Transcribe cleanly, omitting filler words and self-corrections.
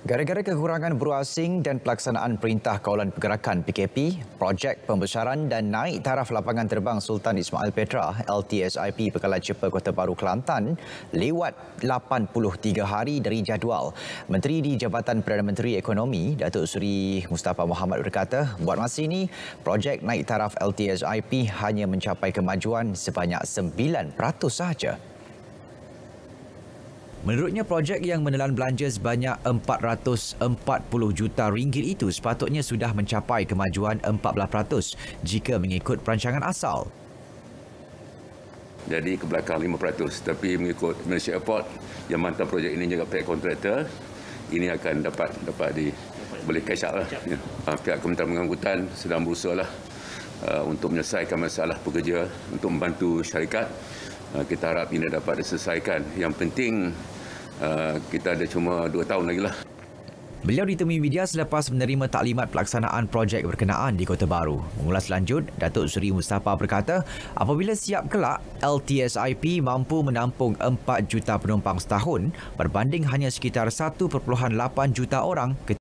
Gara-gara kekurangan buruh asing dan pelaksanaan Perintah Kawalan Pergerakan PKP, projek pembesaran dan naik taraf lapangan terbang Sultan Ismail Petra LTSIP Pekalan Cepa Kota Baru Kelantan lewat 83 hari dari jadual. Menteri di Jabatan Perdana Menteri Ekonomi, Datuk Seri Mustafa Mohamed berkata, buat masa ini, projek naik taraf LTSIP hanya mencapai kemajuan sebanyak 9% sahaja. Menurutnya, projek yang menelan belanja sebanyak 440 juta ringgit itu sepatutnya sudah mencapai kemajuan 14% jika mengikut perancangan asal. Jadi ke belakang 5%, tapi mengikut Malaysia Airport yang mantap projek ini juga pihak kontraktor, ini akan dapat boleh cash out lah. Ya. Pihak Kementerian Pengangkutan sedang berusaha untuk menyelesaikan masalah pekerja untuk membantu syarikat. Kita harap ini dapat diselesaikan. Yang penting kita ada cuma 2 tahun lagi lah. Beliau ditemui media selepas menerima taklimat pelaksanaan projek berkenaan di Kota Baru. Mengulas lanjut, Datuk Seri Mustafa berkata, apabila siap kelak, LTSIP mampu menampung 4 juta penumpang setahun berbanding hanya sekitar 1.8 juta orang